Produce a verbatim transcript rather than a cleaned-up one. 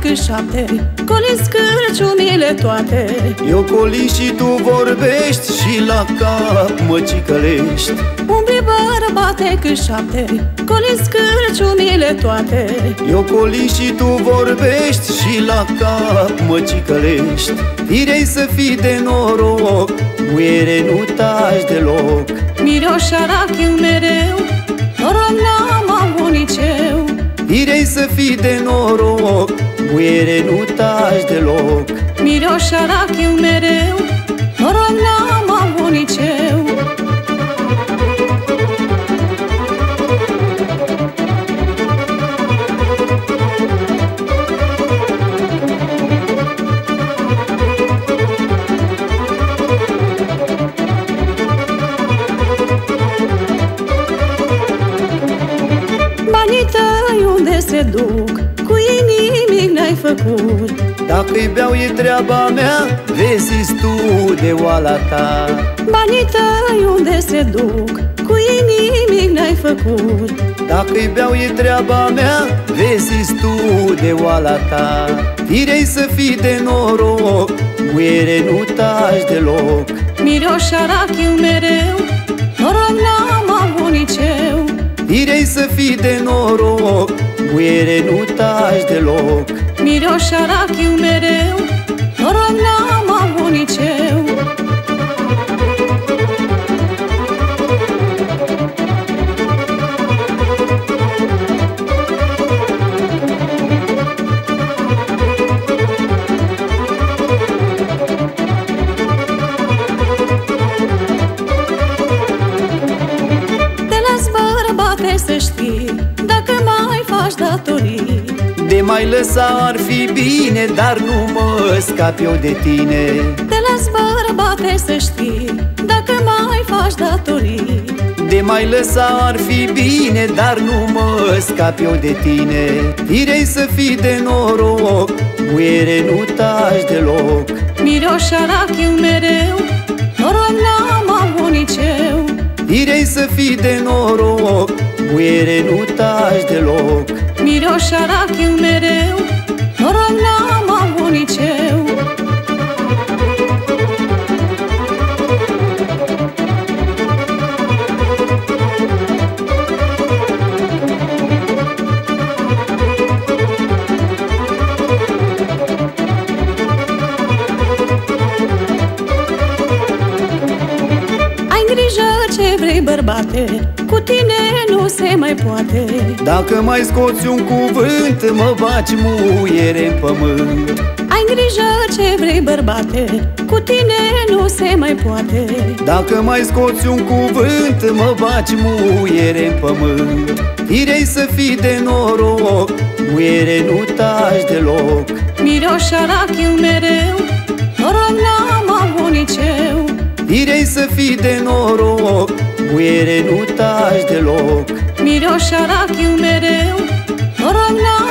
cât șapte, coliți Crăciunile toate. Eu coli și tu vorbești și la cap mă cicălești. Umbli bărbate cât șapte, coliți Crăciunile toate. Eu coli și tu vorbești și la cap mă cicălești. Firei să fii de noroc, muiere nu taci deloc. Miroșa rachiu mereu, noroc n-am avut nici eu. Firei să fii de noroc, muiere nu taci deloc. Miroșa rachiu mereu, noroc n-am avut nici eu. Banii tăi unde se duc, cu ei nimic n-ai făcut. Dacă-i beau e treaba mea, vezi tu de oala ta. Banii tăi unde se duc, cu ei nimic n-ai făcut. Dacă-i beau e treaba mea, vezi tu de oala ta. Firei să fii de noroc, muiere nu taci deloc. Miroșa rachiu mereu, noroc n-am avut nici eu. Firei să fii de noroc, muiere nu taci deloc. Miroșa rachiu mereu, noroc n-am avut nici eu. Te las bărbate să știi, dacă mai faci datorii. De mai lăsa ar fi bine, dar nu mă scap eu de tine. Te las bărbate să știi, dacă mai faci datorii. De mai lăsa ar fi bine, dar nu mă scap eu de tine. Firei să fii de noroc, muiere nu taci deloc. Miroșa rachiu mereu, noroc n-am avut nici eu. Firei să fii de noroc, muiere nu taci deloc. Miroșa rachiu mereu, noroc n-am avut nici eu. Ai grijă ce vrei, bărbate, cu tine nu se mai poate. Dacă mai scoți un cuvânt, mă baci muiere în pământ. Ai grijă ce vrei, bărbate, cu tine nu se mai poate. Dacă mai scoți un cuvânt, mă baci muiere în pământ. Firei să fii de noroc, muiere nu taci deloc. Miroșa rachiu mereu, noroc n-am avut nici eu. Firei să fii de noroc, muiere nu taci deloc. Miroșa rachiu mereu, noroc n-am